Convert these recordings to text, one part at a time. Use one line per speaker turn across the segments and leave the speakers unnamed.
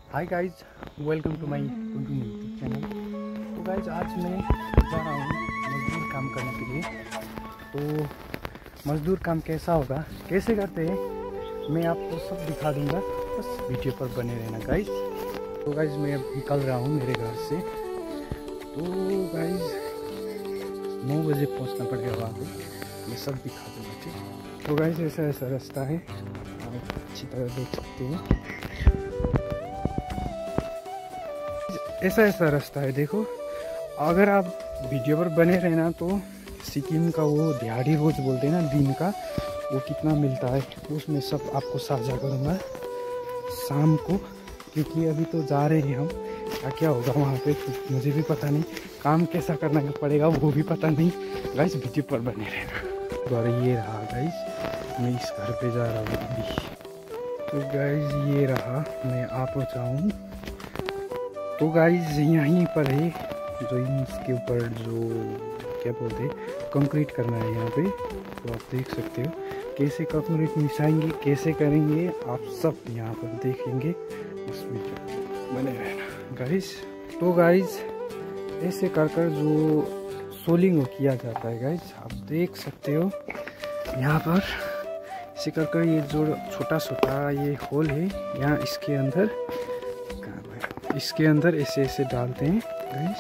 Hi guys, welcome to my YouTube channel. तो guys आज मैं जा रहा हूँ मजदूर काम करने के लिए। तो मजदूर काम कैसा होगा, कैसे करते हैं, मैं आपको सब दिखा दूंगा, बस वीडियो पर बने रहना गाइज। तो गाइज मैं अब निकल रहा हूँ मेरे घर से। तो गाइज 9 बजे पहुँचना पड़ेगा वहाँ पे, मैं सब दिखा दूँगा, ठीक। तो गाइज ऐसा ऐसा रास्ता है, आप अच्छी तरह देख सकते हैं। ऐसा ऐसा रास्ता है, देखो। अगर आप वीडियो पर बने रहना तो सिक्किम का वो दिहाड़ी रोज बोलते हैं ना, दिन का, वो कितना मिलता है उसमें सब आपको साझा करूँगा शाम को, क्योंकि अभी तो जा रहे हैं हम। क्या क्या होगा वहाँ पे मुझे भी पता नहीं, काम कैसा करना पड़ेगा वो भी पता नहीं। गाइस वीडियो पर बने रहना। और ये रहा गाइस, मैं इस घर पे जा रहा हूँ अभी। तो गाइस ये रहा, मैं आ पहुँचा हूँ। तो गाइस यहीं पर है, जो इसके ऊपर जो क्या बोलते हैं कंक्रीट करना है यहाँ पे। तो आप देख सकते हो कैसे कंक्रीट मिसाएंगे, कैसे करेंगे, आप सब यहाँ पर देखेंगे। इस वीडियो बने रहना गाइस। तो गाइस ऐसे कर कर जो सोलिंग किया जाता है गाइस, आप देख सकते हो यहाँ पर। ऐसे कर कर ये जो छोटा छोटा ये होल है यहाँ, इसके अंदर ऐसे ऐसे डालते हैं गाइस।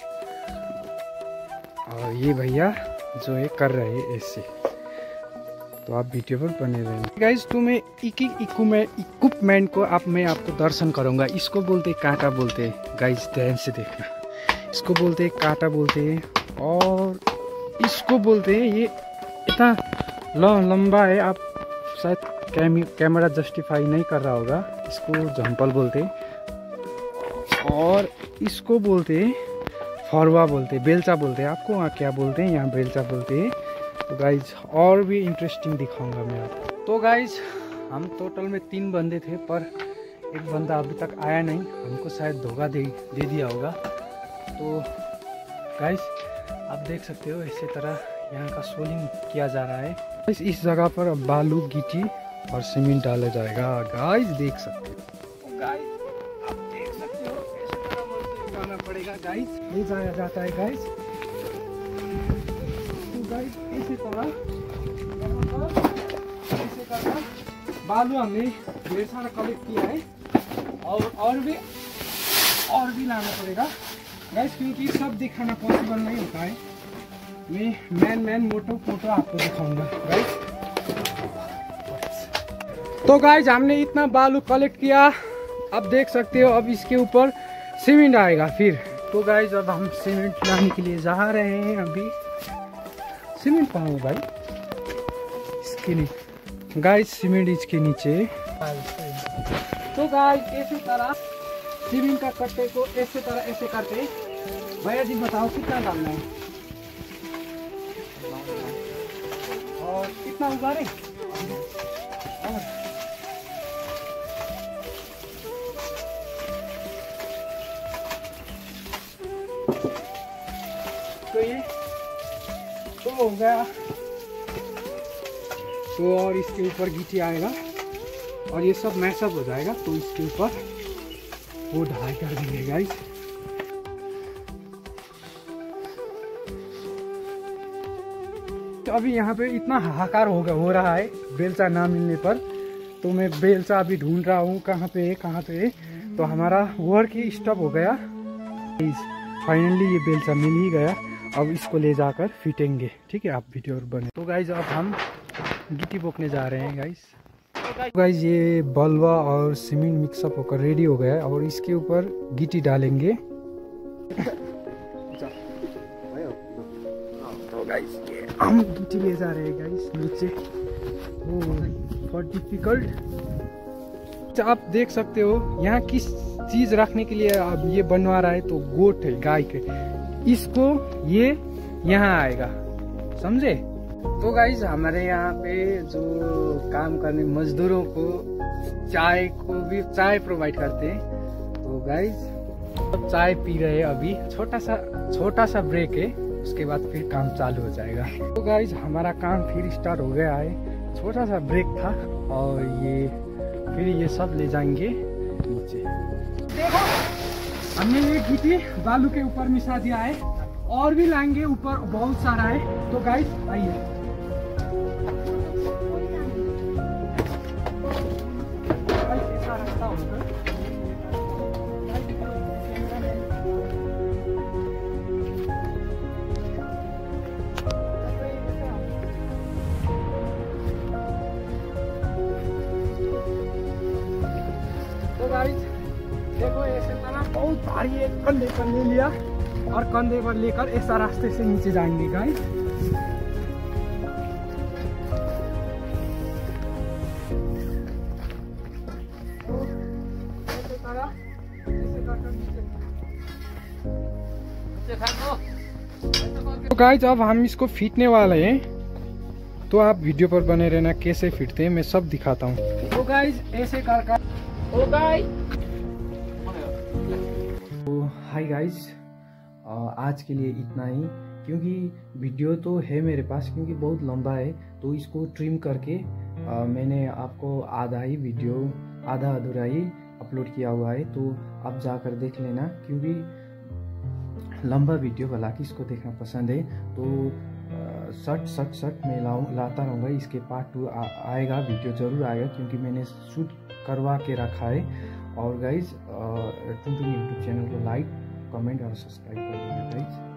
और ये भैया जो है कर रहे हैं ऐसे। तो आप वीडियो पर बने रहेंगे गाइस। तो मैं एक इक्विपमेंट को मैं आपको दर्शन करूंगा। इसको बोलते हैं कांटा बोलते हैं गाइस, ध्यान से देखना। इसको बोलते हैं कांटा बोलते हैं, और इसको बोलते हैं, ये इतना लंबा है, आप शायद कैमरा जस्टिफाई नहीं कर रहा होगा। इसको झंपल बोलते हैं, और इसको बोलते हैं फरवा बोलते हैं, बेलचा बोलते हैं। आपको वहाँ क्या बोलते हैं, यहाँ बेलचा बोलते हैं। तो गाइज और भी इंटरेस्टिंग दिखाऊंगा मैं आपको। तो गाइज हम टोटल में 3 बंदे थे, पर एक बंदा अभी तक आया नहीं, हमको शायद धोखा दे दिया होगा। तो गाइज आप देख सकते हो ऐसे तरह यहाँ का सोलिंग किया जा रहा है। इस जगह पर बालू, गिट्टी और सीमेंट डाला जाएगा गाइज, देख सकते हो। गाइज पड़ेगा गाइस, ले जाया जाता है गाइस। तो गाइस ऐसे तरह बालू हमने ढेर सारा कलेक्ट किया है, और भी लाना पड़ेगा गाइस, क्योंकि सब दिखाना पॉसिबल नहीं होता है। मैं मैन मोटो आपको दिखाऊंगा गाइस। तो गाइस हमने इतना बालू कलेक्ट किया, अब देख सकते हो। अब इसके ऊपर सीमेंट आएगा फिर। तो गाइज अब हम सीमेंट लाने के लिए जा रहे हैं। अभी सीमेंट पाऊंगा भाई, इसके लिए गाइज सीमेंट इसके नीचे। तो गाइज ऐसे तरह सीमेंट का कट्टे को ऐसे तरह ऐसे करके, भैया जी बताओ कितना डालना है और कितना उगारे। तो ये तो हो गया। तो और इसके ऊपर गिट्टी आएगा और ये सब मैशअप हो जाएगा। तो इसके ऊपर वो ढलाई कर देंगे गाइस। तो अभी यहाँ पे इतना हाहाकार हो रहा है बेलचा ना मिलने पर। तो मैं बेलचा अभी ढूंढ रहा हूँ, कहाँ पे है। तो हमारा वर्क ही स्टॉप हो गया। फाइनली ये बेलचा मिल ही गया। अब इसको ले जाकर फिटेंगे, ठीक है। आप वीडियो बने। तो गाइज अब हम गिट्टी बोकने जा रहे हैं गाइज। तो गाइज ये बलवा और सीमेंट मिक्सअप होकर रेडी हो गया है, और इसके ऊपर गिट्टी डालेंगे। तो गाइज ये हम गिट्टी ले जा रहे हैं गाइज नीचे। फॉर डिफिकल्ट आप देख सकते हो यहाँ किस चीज रखने के लिए अब ये बनवा रहा है। तो गोट है, गाय के, इसको ये यहाँ आएगा, समझे। तो गाइज हमारे यहाँ पे जो काम करने मजदूरों को चाय प्रोवाइड करते हैं। तो गाइज चाय पी रहे हैं अभी, छोटा सा ब्रेक है, उसके बाद फिर काम चालू हो जाएगा। तो गाइज हमारा काम फिर स्टार्ट हो गया है। छोटा सा ब्रेक था, और ये फिर ये सब ले जाएंगे नीचे। हमने ये गिट्टी बालू के ऊपर मिला दिया है, और भी लाएंगे, ऊपर बहुत सारा है। तो गाइस आइए। ऐसा रास्ता होगा। तो गाइस देखो, ऐसे तरह बहुत भारी एक कंधे पर ले लिया, और कंधे पर लेकर ऐसा रास्ते से नीचे जाएंगे गाइस। तो ऐसे तरह ऐसे करके नीचे। तो गाइस अब हम इसको फीटने वाले हैं, तो आप वीडियो पर बने रहना, कैसे फिटते हैं मैं सब दिखाता हूँ। तो गाइस ऐसे कर ओ गाइस, तो हाय गाइस, आज के लिए इतना ही, क्योंकि वीडियो तो है मेरे पास, क्योंकि बहुत लंबा है, तो इसको ट्रिम करके मैंने आपको आधा ही वीडियो, आधा अधूरा ही अपलोड किया हुआ है, तो आप जाकर देख लेना, क्योंकि लंबा वीडियो वाला किसको देखना पसंद है, तो शर्ट मैं लाता रहूँगा। इसके पार्ट 2 आएगा, वीडियो ज़रूर आएगा, क्योंकि मैंने शूट करवा के रखा है। और गाइज टुनटुन यूट्यूब चैनल को लाइक, कमेंट और सब्सक्राइब कर देना गाइज।